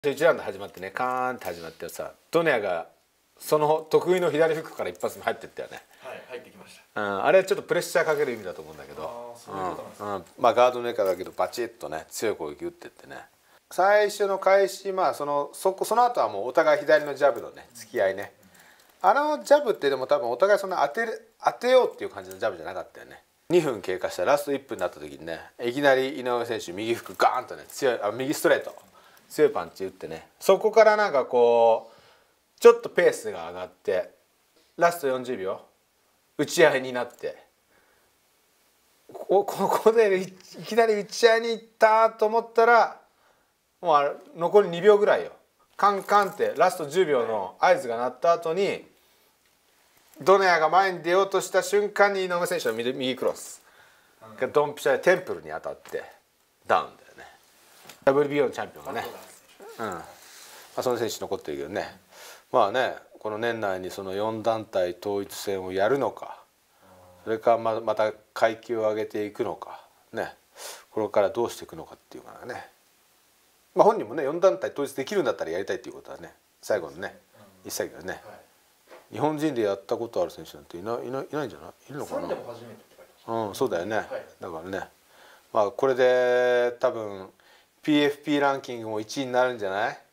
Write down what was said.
1ラウンド始まってね、カーンって始まってさ、ドネアがその得意の左フックから一発目入ってったよね。 はい、入ってきました。 あれちょっとプレッシャーかける意味だと思うんだけど、まあガードの上からだけどバチッとね強い攻撃打ってってね、最初の開始、まあその後はもうお互い左のジャブのね付き合いね。あのジャブってでも多分お互いそんな当てようっていう感じのジャブじゃなかったよね。2分経過したラスト1分になった時にね、いきなり井上選手右フックガーンとね強い右ストレート強いパンチ打ってね、そこからなんかこうちょっとペースが上がってラスト40秒打ち合いになって、ここでいきなり打ち合いに行ったと思ったらもう残り2秒ぐらいよ、カンカンってラスト10秒の合図が鳴った後にドネアが前に出ようとした瞬間に井上選手の右クロスがドンピシャでテンプルに当たってダウンだよね。 WBO のチャンピオンがね、その選手残ってるけどね、まあねこの年内にその4団体統一戦をやるのか、それからまた階級を上げていくのかね、これからどうしていくのかっていうかね、まあ本人もね4団体統一できるんだったらやりたいっていうことはね最後のね言ってたけどね、日本人でやったことある選手なんていないんじゃない？いるのかな？そうだよね。だからね、まあこれで多分 PFP ランキングも1位になるんじゃない？